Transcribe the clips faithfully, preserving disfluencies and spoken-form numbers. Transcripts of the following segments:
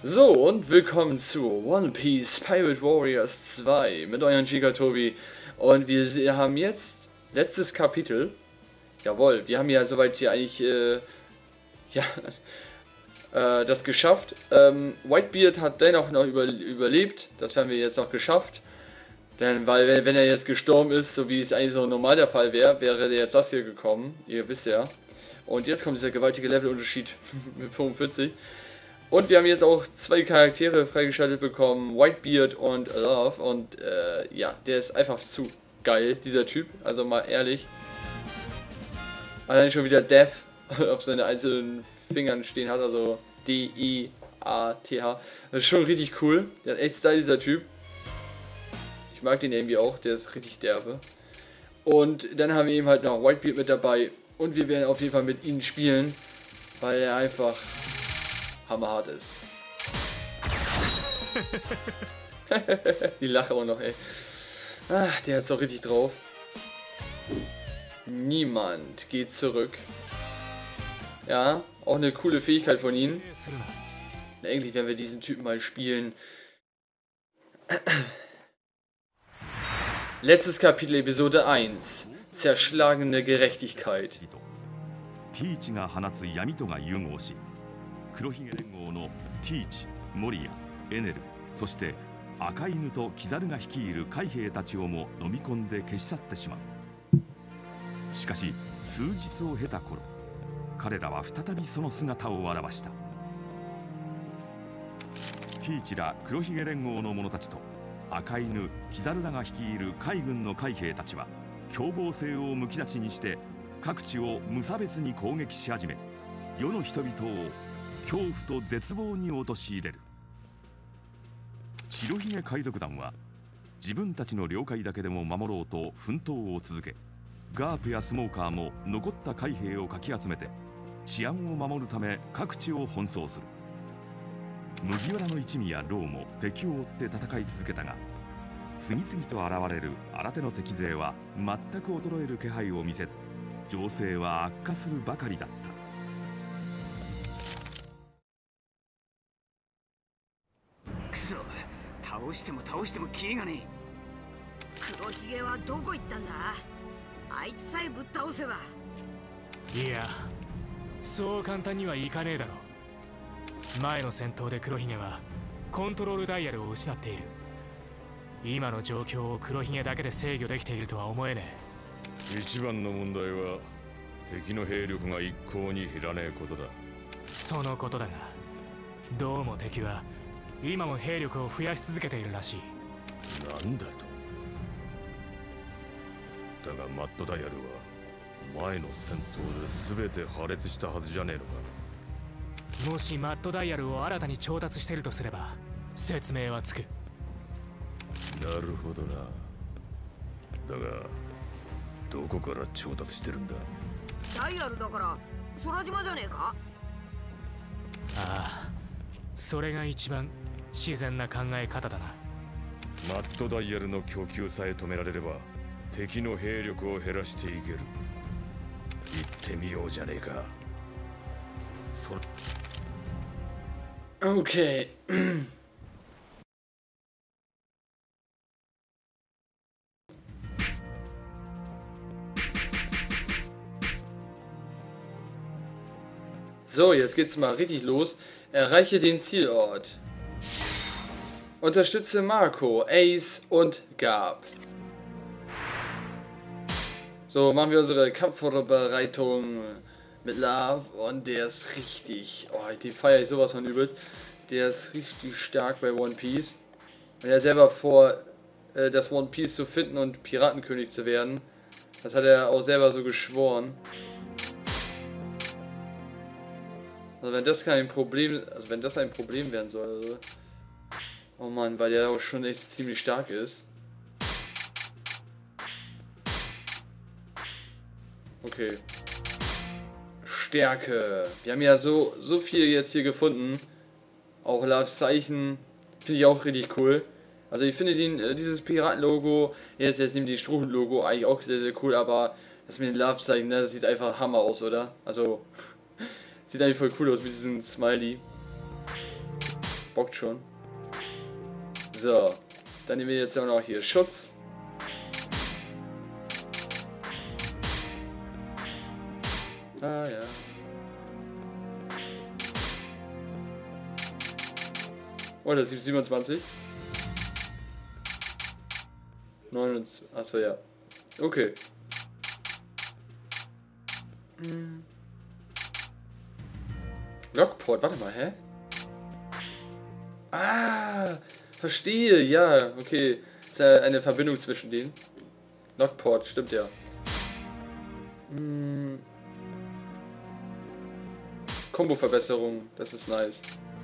So, und willkommen zu One Piece Pirate Warriors zwei mit eurem Gigatobi. Und wir haben jetzt letztes Kapitel. Jawohl, wir haben ja soweit hier eigentlich äh, ja, äh, das geschafft. Ähm, Whitebeard hat dennoch noch über, überlebt. Das haben wir jetzt noch geschafft. Denn, weil wenn, wenn er jetzt gestorben ist, so wie es eigentlich so normal der Fall wäre, wäre jetzt das hier gekommen. Ihr wisst ja. Und jetzt kommt dieser gewaltige Levelunterschied mit fünfundvierzig. Und wir haben jetzt auch zwei Charaktere freigeschaltet bekommen, Whitebeard und Love. Und äh, ja, der ist einfach zu geil, dieser Typ. Also mal ehrlich. Allein schon wieder Death auf seine einzelnen Fingern stehen hat, also D I A T H. Das ist schon richtig cool. Der hat echt Style, dieser Typ. Ich mag den irgendwie auch, der ist richtig derbe. Und dann haben wir eben halt noch Whitebeard mit dabei. Und wir werden auf jeden Fall mit ihnen spielen, weil er einfach hammerhart ist. Die lache auch noch, ey. Ah, der hat's doch richtig drauf. Niemand geht zurück. Ja, auch eine coole Fähigkeit von ihnen. Eigentlich werden wir diesen Typen mal spielen. Letztes Kapitel, Episode eins. Zerschlagene Gerechtigkeit. 黒ひげ連合のティーチ、モリア、エネル、そして赤犬とキザルが率いる海兵たちをも飲み込んで消し去ってしまう。しかし数日を経た頃、彼らは再びその姿を現した。ティーチら黒ひげ連合の者たちと赤犬、キザルらが率いる海軍の海兵たちは凶暴性をむき出しにして各地を無差別に攻撃し始め、世の人々を恐怖と絶望に陥れる。白ひげ海賊団は自分たちの領海だけでも守ろうと奮闘を続け、ガープやスモーカーも残った海兵をかき集めて治安を守るため各地を奔走する。麦わらの一味やローも敵を追って戦い続けたが、次々と現れる新手の敵勢は全く衰える気配を見せず、情勢は悪化するばかりだった。 倒しても倒してもキリがねえ。黒ひげはどこ行ったんだ。あいつさえぶっ倒せば。 いや、そう簡単にはいかねえだろ。前の戦闘で黒ひげはコントロールダイヤルを失っている。今の状況を黒ひげだけで制御できているとは思えねえ。一番の問題は敵の兵力が一向に減らねえことだ。 そのことだが、どうも敵は今も兵力を増やし続けているらしい。 なんだと。だがマッドダイヤルは前の戦闘で全て破裂したはずじゃねえのか。 もしマッドダイヤルを新たに調達しているとすれば説明はつく。 なるほどな。だがどこから調達してるんだ。 ダイヤルだから空島じゃねえか。 ああ、それが一番自然な考え方だな。 マッドダイヤルの供給さえ止められれば敵の兵力を減らしていける。行ってみようじゃねえか。それ Okay. So, jetzt geht's mal richtig los. Erreiche den Zielort. Unterstütze Marco, Ace und Garp. So, machen wir unsere Kampfvorbereitung mit Love. Und der ist richtig... Oh, den feiere ich sowas von übelst. Der ist richtig stark bei One Piece. Und er selber vor, äh, das One Piece zu finden und Piratenkönig zu werden. Das hat er auch selber so geschworen. Also wenn das kein Problem, also wenn das ein Problem werden soll, also, oh Mann, weil der auch schon echt ziemlich stark ist. Okay. Stärke. Wir haben ja so, so viel jetzt hier gefunden. Auch Loves Zeichen finde ich auch richtig cool. Also ich finde den, äh, dieses Piraten-Logo, jetzt, jetzt nehmt die Strohhut-Logo eigentlich auch sehr, sehr cool, aber das mit den Love-Zeichen, ne, das sieht einfach Hammer aus, oder? Also... Sieht eigentlich voll cool aus mit diesem Smiley. bockt schon. So. Dann nehmen wir jetzt auch noch hier Schutz. Ah ja. Oh, das ist siebenundzwanzig. neunundzwanzig. Achso, ja. Okay. Hm. Lockport, warte mal, hä? Ah, verstehe, ja, okay. Ist ja eine Verbindung zwischen denen. Lockport, stimmt ja. Hm. Kombo-Verbesserung, das ist nice.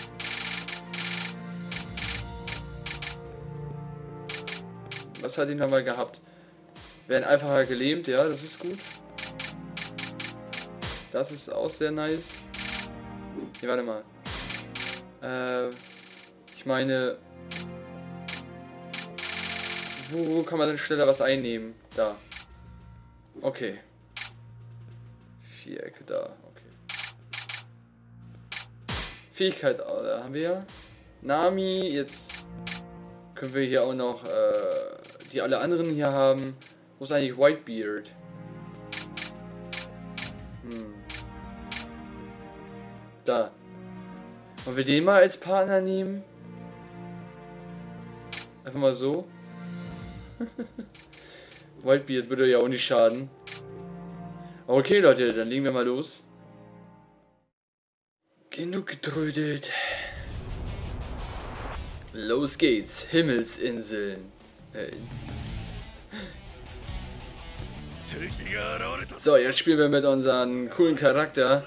Was hat ihn nochmal gehabt? Werden einfacher gelähmt, ja, das ist gut. Das ist auch sehr nice. Hier, warte mal. Äh, ich meine... Wo, wo kann man denn schneller was einnehmen? Da. Okay. Vierecke da, okay. Fähigkeit, da haben wir ja. Nami, jetzt können wir hier auch noch, äh, die alle anderen hier haben. Wo ist eigentlich Whitebeard? Hm. Da. Wollen wir den mal als Partner nehmen? Einfach mal so. Whitebeard würde ja auch nicht schaden. Okay, Leute, dann legen wir mal los. Genug getrödelt. Los geht's. Himmelsinseln. Äh. So, jetzt spielen wir mit unserem coolen Charakter.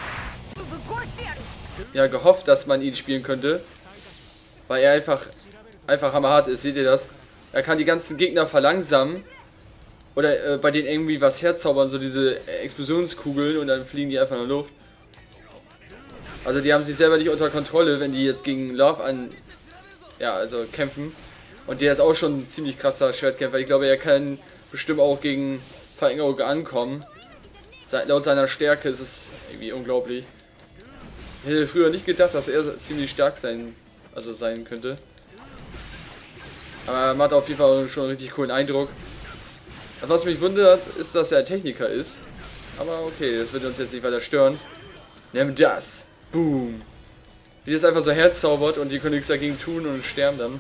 Ja, gehofft, dass man ihn spielen könnte. Weil er einfach, einfach hammerhart ist, seht ihr das? Er kann die ganzen Gegner verlangsamen. Oder äh, bei denen irgendwie was herzaubern, so diese Explosionskugeln und dann fliegen die einfach in der Luft. Also die haben sich selber nicht unter Kontrolle, wenn die jetzt gegen Love an... Ja, also kämpfen. Und der ist auch schon ein ziemlich krasser Schwertkämpfer. Ich glaube, er kann bestimmt auch gegen Verängerung ankommen. Laut seiner Stärke ist es irgendwie unglaublich. Ich hätte früher nicht gedacht, dass er ziemlich stark sein, also sein könnte. Aber er macht auf jeden Fall schon einen richtig coolen Eindruck. Was mich wundert, ist, dass er Techniker ist. Aber okay, das wird uns jetzt nicht weiter stören. Nimm das. Boom. Wie das einfach so herzaubert und die können nichts dagegen tun und sterben dann.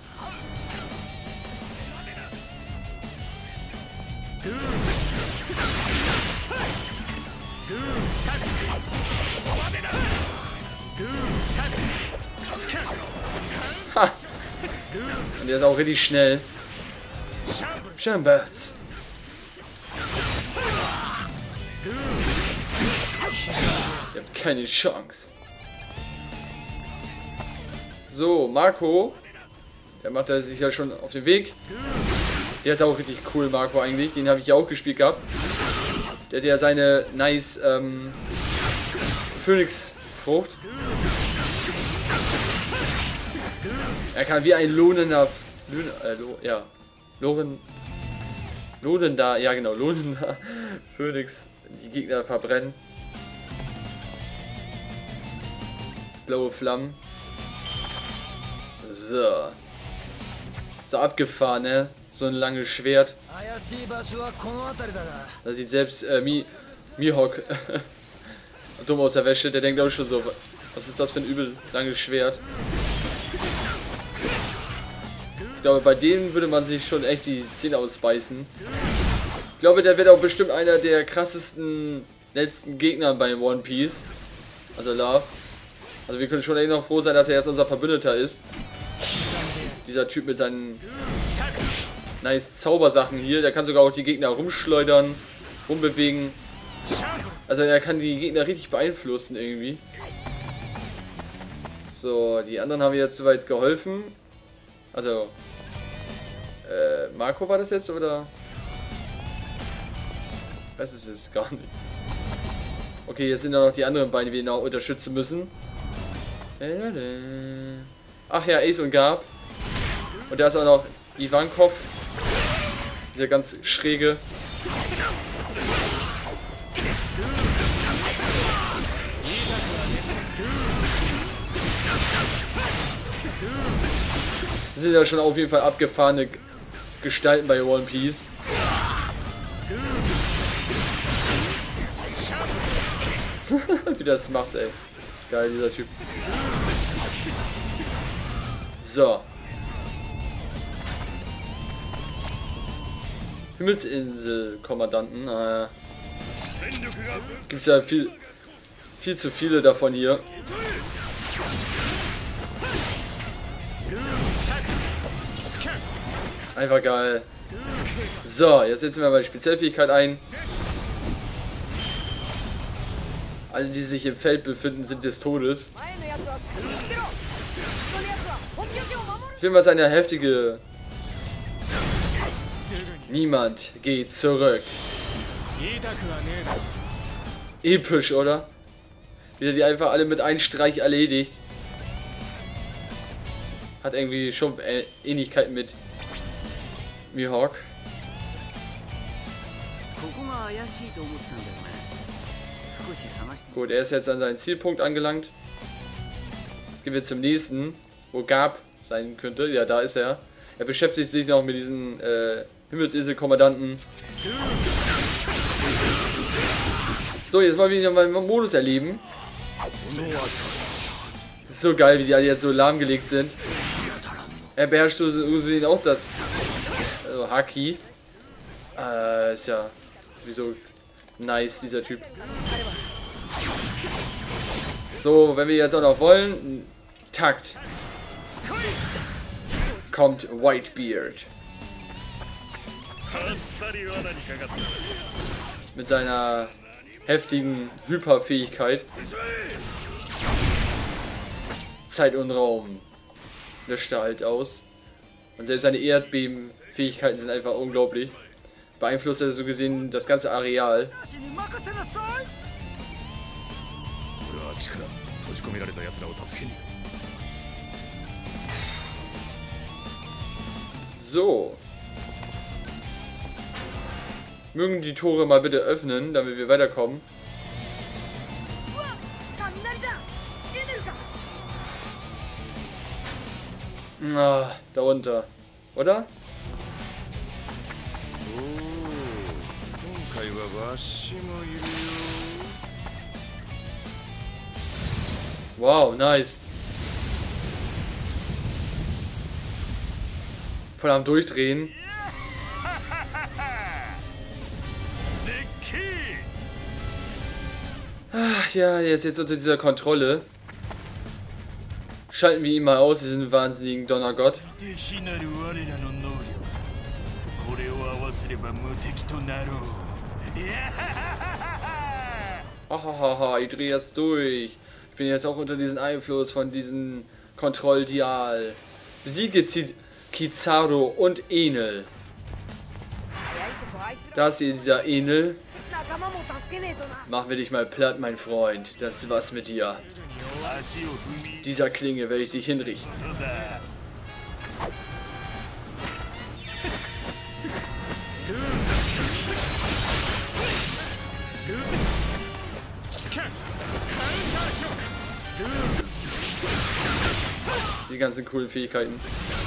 Ha! Und der ist auch richtig schnell. Schambats. Ihr habt keine Chance. So, Marco. Der macht er sich ja schon auf den Weg. Der ist auch richtig cool, Marco eigentlich. Den habe ich ja auch gespielt gehabt. Der hat ja seine nice ähm, Phönixfrucht. Er kann wie ein lohnender... Äh, lo, ja. Loren... Lohnender... Ja genau, lohnender Phönix die Gegner verbrennen. Blaue Flammen. So. So abgefahren, ne? So ein langes Schwert. Da sieht selbst äh, Mi Mihawk dumm aus der Wäsche. Der denkt auch schon so, was ist das für ein übel langes Schwert? Ich glaube, bei denen würde man sich schon echt die Zähne ausbeißen. Ich glaube, der wird auch bestimmt einer der krassesten letzten Gegner bei One Piece. Also Love. Also wir können schon echt noch froh sein, dass er jetzt unser Verbündeter ist. Dieser Typ mit seinen nice Zaubersachen hier. Der kann sogar auch die Gegner rumschleudern, rumbewegen. Also er kann die Gegner richtig beeinflussen irgendwie. So, die anderen haben jetzt soweit geholfen. Also, äh, Marco war das jetzt oder? Ich weiß es jetzt gar nicht. Okay, jetzt sind da noch die anderen beiden, die wir noch unterstützen müssen. Ach ja, Ace und Garb. Und da ist auch noch Ivankov. Dieser ganz schräge. sind ja schon auf jeden Fall abgefahrene Gestalten bei One Piece. Wie das macht, ey. Geil, dieser Typ. So. Himmelsinsel-Kommandanten. Äh, gibt's ja viel, viel zu viele davon hier. Einfach geil. So, jetzt setzen wir mal die Spezialfähigkeit ein. Alle, die sich im Feld befinden, sind des Todes. Ich will mal seine heftige... Niemand geht zurück. Episch, oder? Wie er die einfach alle mit einem Streich erledigt. Hat irgendwie schon Ähnlichkeit mit Mihawk. Gut, er ist jetzt an seinen Zielpunkt angelangt. Jetzt gehen wir zum nächsten, wo Garp sein könnte. Ja, da ist er. Er beschäftigt sich noch mit diesen äh, Himmelsinsel-Kommandanten. So, jetzt mal wieder mal einen Modus erleben. Ist so geil, wie die alle jetzt so lahmgelegt sind. Er beherrscht so, so sehen auch das also Haki. Äh, ist ja wieso nice, dieser Typ. So, wenn wir jetzt auch noch wollen, Takt. Kommt Whitebeard. Mit seiner heftigen Hyperfähigkeit. Zeit und Raum löscht er halt aus. Und selbst seine Erdbebenfähigkeiten sind einfach unglaublich. Beeinflusst er so gesehen das ganze Areal. So. Mögen die Tore mal bitte öffnen, damit wir weiterkommen. Ah, da unter. Oder? Wow, nice. Voll am Durchdrehen. Ach ja, jetzt jetzt unter dieser Kontrolle. Schalten wir ihn mal aus, diesen wahnsinnigen Donnergott. Hahaha, ich drehe jetzt durch. Ich bin jetzt auch unter diesem Einfluss von diesem Kontrolldial. Besiege Kizaru und Enel. Da ist dieser Enel. Machen wir dich mal platt, mein Freund. Das ist was mit dir. Dieser Klinge werde ich dich hinrichten. Die ganzen coolen Fähigkeiten.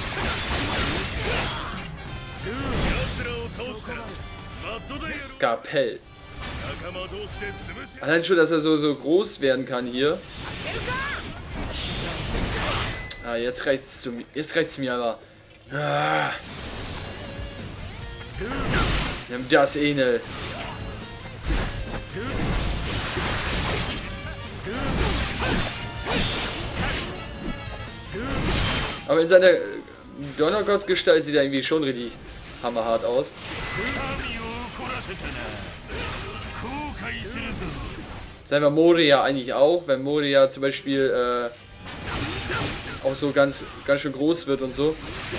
Skarpell. Allein schon, dass er so, so groß werden kann hier. Ah, jetzt reicht's zu mir. Jetzt reicht's mir aber. Ah. Nimm das, Enel. Aber in seiner Donnergott-Gestalt sieht er irgendwie schon richtig hammerhart aus. Sagen wir Moria eigentlich auch, wenn Moria zum Beispiel äh, auch so ganz, ganz schön groß wird und so.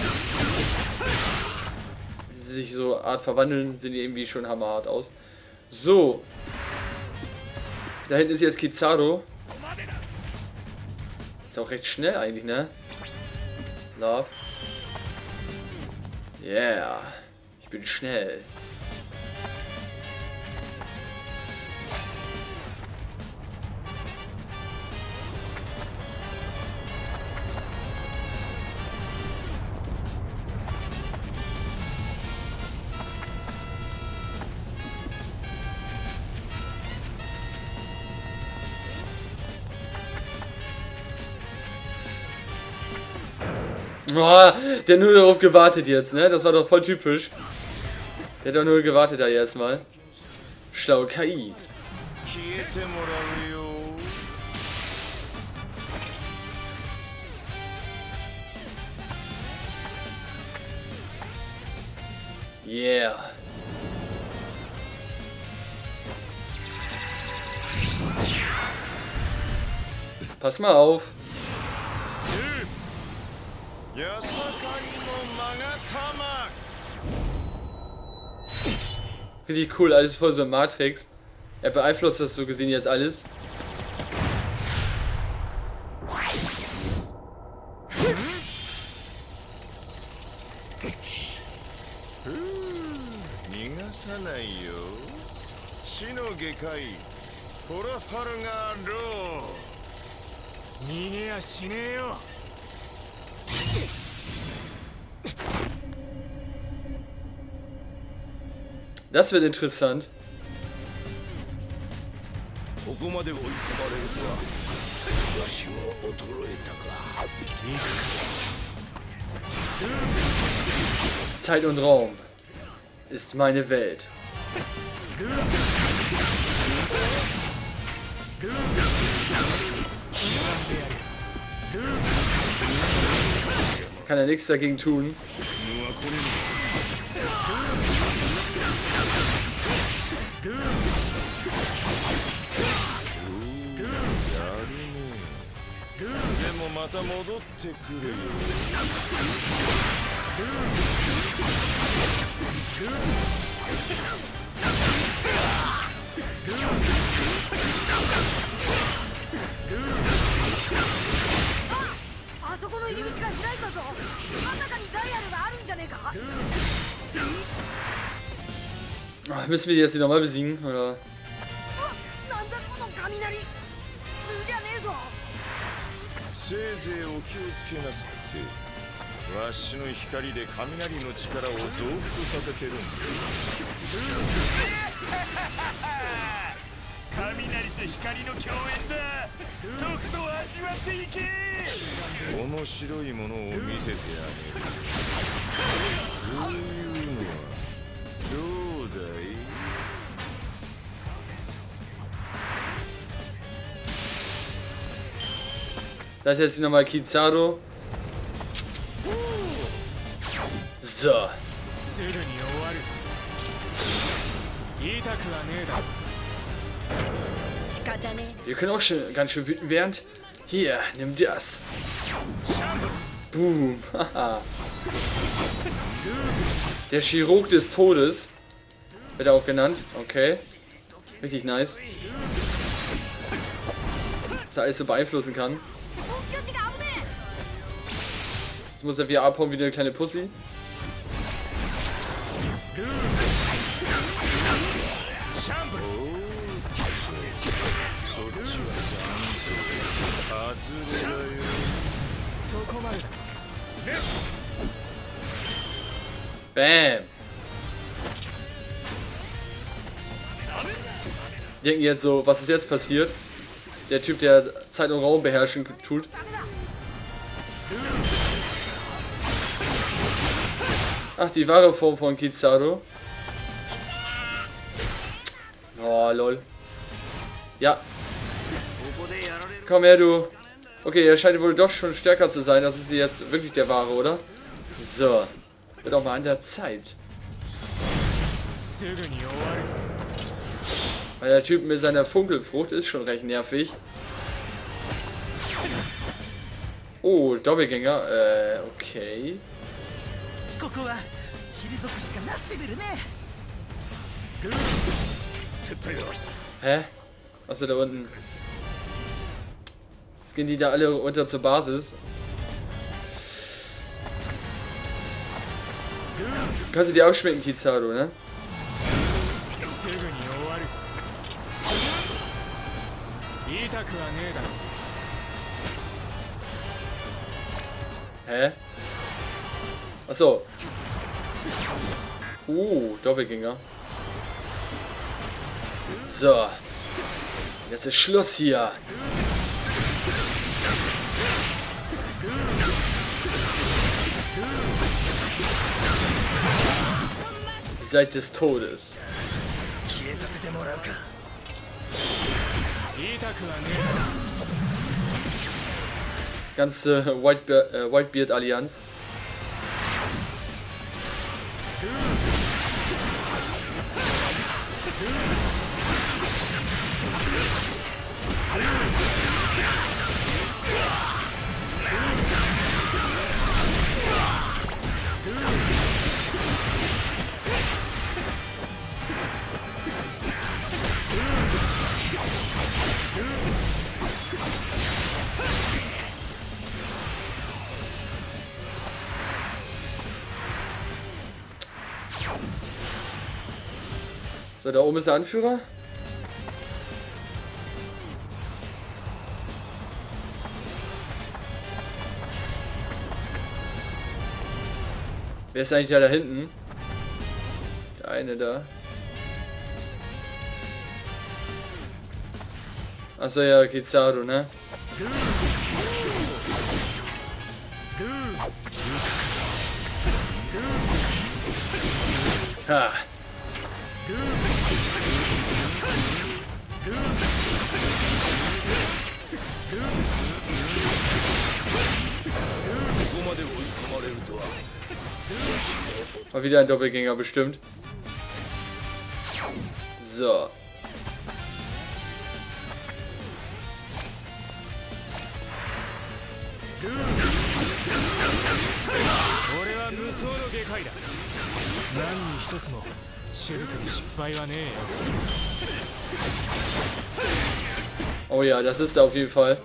Wenn sie sich so Art verwandeln, sehen die irgendwie schon hammerhart aus. So. Da hinten ist jetzt Kizaru. Ist auch recht schnell eigentlich, ne? Love. Yeah. Ich bin schnell. Oh, der hat nur darauf gewartet jetzt, ne? Das war doch voll typisch. Der hat doch nur gewartet da erstmal. Schlaue K I. Yeah. Pass mal auf. Richtig cool, alles voll so Matrix. Er beeinflusst das so gesehen jetzt alles. Das wird interessant. Zeit und Raum ist meine Welt. Kann er nichts dagegen tun. Ach, müssen wir die jetzt nochmal besiegen, oder? Das ist jetzt nochmal Kizaru. So. Wir können auch schon ganz schön wütend werden. Hier, nimm das. Boom. Der Chirurg des Todes. Wird er auch genannt. Okay. Richtig nice. Dass er alles so beeinflussen kann. Jetzt muss er wieder abhauen wie eine kleine Pussy. Bam. Denken jetzt so, was ist jetzt passiert? Der Typ, der Zeit und Raum beherrschen tut. Ach, die wahre Form von Kizaru. Oh, lol. Ja. Komm her, du. Okay, er scheint wohl doch schon stärker zu sein. Das ist jetzt wirklich der wahre, oder? So. Wird auch mal an der Zeit. Weil der Typ mit seiner Funkelfrucht ist schon recht nervig. Oh, Doppelgänger. Äh, okay. Hä? Was ist da unten? Jetzt gehen die da alle runter zur Basis. Kannst du die aufschmecken, Kizaru, ne? Hä? Achso. Uh, Doppelgänger. So. Jetzt ist Schluss hier. Seid des Todes. Ganze Whitebeard, äh, Whitebeard Allianz. So, da oben ist der Anführer. Wer ist eigentlich da, da hinten? Der eine da. Achso, ja, Kizaru, ne? Ha! War wieder ein Doppelgänger bestimmt. So. Oh ja, das ist er auf jeden Fall.